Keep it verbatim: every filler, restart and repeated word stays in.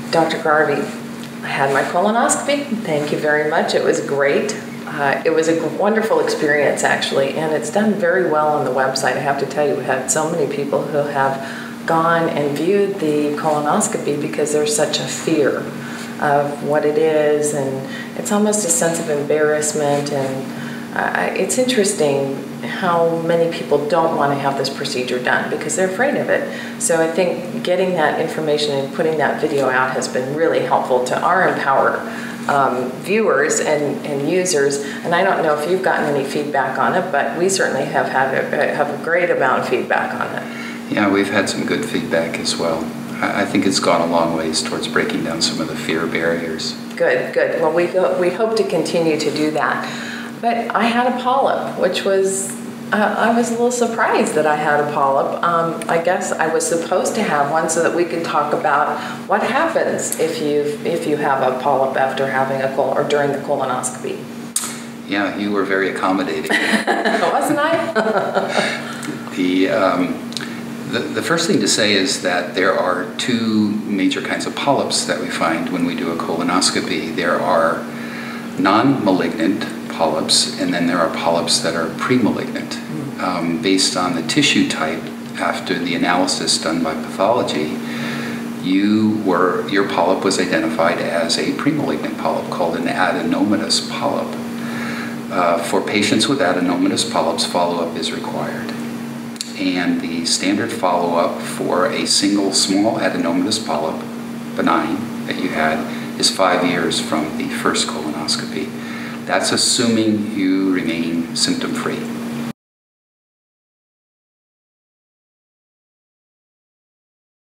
Doctor Garvie, I had my colonoscopy. Thank you very much. It was great. Uh, it was a wonderful experience, actually, and it's done very well on the website. I have to tell you, we had so many people who have gone and viewed the colonoscopy because there's such a fear of what it is, and it's almost a sense of embarrassment, and uh, it's interesting how many people don't want to have this procedure done because they're afraid of it. So I think getting that information and putting that video out has been really helpful to our EmpowHER um, viewers and, and users. And I don't know if you've gotten any feedback on it, but we certainly have had a, have a great amount of feedback on it. Yeah, we've had some good feedback as well. I think it's gone a long ways towards breaking down some of the fear barriers. Good, good. Well, we, go, we hope to continue to do that. But I had a polyp, which was, uh, I was a little surprised that I had a polyp. Um, I guess I was supposed to have one so that we could talk about what happens if you if you have a polyp after having a col or during the colonoscopy. Yeah, you were very accommodating. Wasn't I? the, um, the the first thing to say is that there are two major kinds of polyps that we find when we do a colonoscopy. There are non-malignant polyps, and then there are polyps that are pre-malignant. Mm. Um, based on the tissue type, after the analysis done by pathology, you were your polyp was identified as a pre-malignant polyp called an adenomatous polyp. Uh, for patients with adenomatous polyps, follow-up is required. And the standard follow-up for a single small adenomatous polyp, benign, that you had, is five years from the first colonoscopy. That's assuming you remain symptom-free.